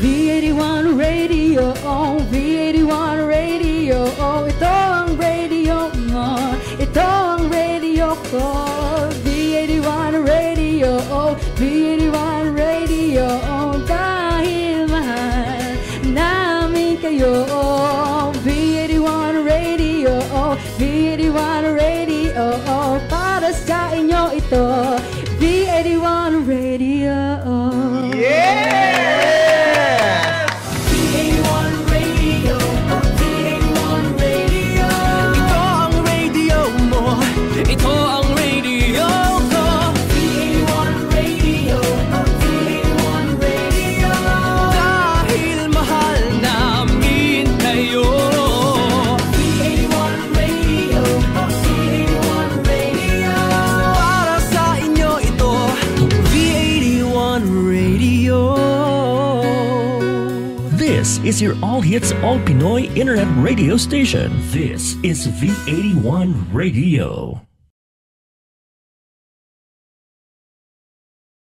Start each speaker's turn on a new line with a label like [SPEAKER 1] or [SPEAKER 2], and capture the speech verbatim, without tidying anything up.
[SPEAKER 1] V eighty-one Radio, V eighty-one Radio. Ito ang radio mo, ito ang radio ko. V eighty-one Radio, V eighty-one Radio. Dahil mahal namin kayo. V eighty-one Radio, V eighty-one Radio. Para sa inyo ito, V eighty-one Radio.
[SPEAKER 2] Yeah!
[SPEAKER 1] V eighty-one Radio, V eighty-one Radio.
[SPEAKER 3] Ito ang radio mo, ito ang radio ko.
[SPEAKER 1] V eighty-one Radio, V eighty-one Radio.
[SPEAKER 3] Dahil mahal namin kayo.
[SPEAKER 1] V eighty-one Radio, V eighty-one Radio.
[SPEAKER 3] Para sa inyo ito, V eighty-one Radio.
[SPEAKER 4] This is your all-hits, all-Pinoy internet radio station. This is V eighty-one Radio.